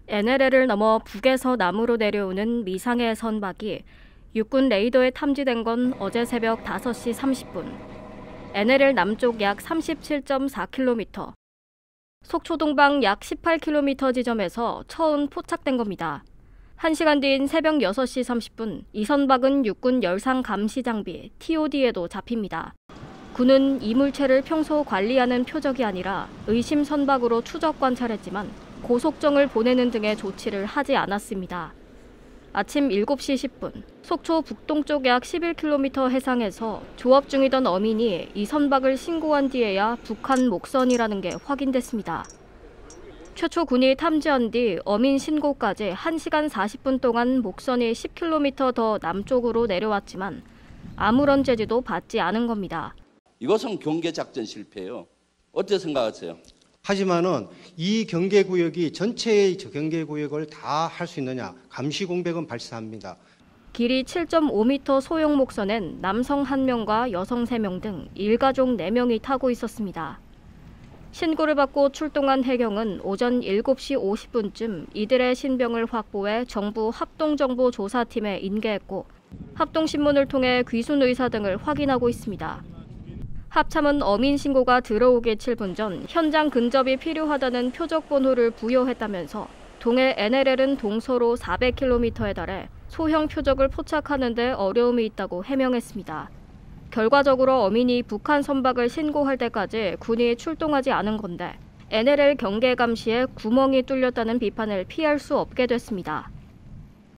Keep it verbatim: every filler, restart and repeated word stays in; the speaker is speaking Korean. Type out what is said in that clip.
엔엘엘을 넘어 북에서 남으로 내려오는 미상의 선박이 육군 레이더에 탐지된 건 어제 새벽 다섯 시 삼십 분. 엔엘엘 남쪽 약 삼십칠 점 사 킬로미터, 속초 동방 약 십팔 킬로미터 지점에서 처음 포착된 겁니다. 한 시간 뒤인 새벽 여섯 시 삼십 분, 이 선박은 육군 열상 감시 장비 티오디에도 잡힙니다. 군은 이 물체를 평소 관리하는 표적이 아니라 의심 선박으로 추적 관찰했지만 고속정을 보내는 등의 조치를 하지 않았습니다. 아침 일곱 시 십 분, 속초 북동쪽 약 십일 킬로미터 해상에서 조업 중이던 어민이 이 선박을 신고한 뒤에야 북한 목선이라는 게 확인됐습니다. 최초 군이 탐지한 뒤 어민 신고까지 한 시간 사십 분 동안 목선이 십 킬로미터 더 남쪽으로 내려왔지만 아무런 제지도 받지 않은 겁니다. 이것은 경계작전 실패예요. 어떻게 생각하세요? 하지만은 이 경계구역이 전체의 경계구역을 다 할 수 있느냐, 감시 공백은 발생합니다. 길이 칠 점 오 미터 소형 목선엔 남성 한 명과 여성 세 명 등 일가족 네 명이 타고 있었습니다. 신고를 받고 출동한 해경은 오전 일곱 시 오십 분쯤 이들의 신병을 확보해 정부 합동정보조사팀에 인계했고 합동신문을 통해 귀순 의사 등을 확인하고 있습니다. 합참은 어민 신고가 들어오기 칠 분 전 현장 근접이 필요하다는 표적 번호를 부여했다면서 동해 엔엘엘은 동서로 사백 킬로미터에 달해 소형 표적을 포착하는 데 어려움이 있다고 해명했습니다. 결과적으로 어민이 북한 선박을 신고할 때까지 군이 출동하지 않은 건데 엔엘엘 경계 감시에 구멍이 뚫렸다는 비판을 피할 수 없게 됐습니다.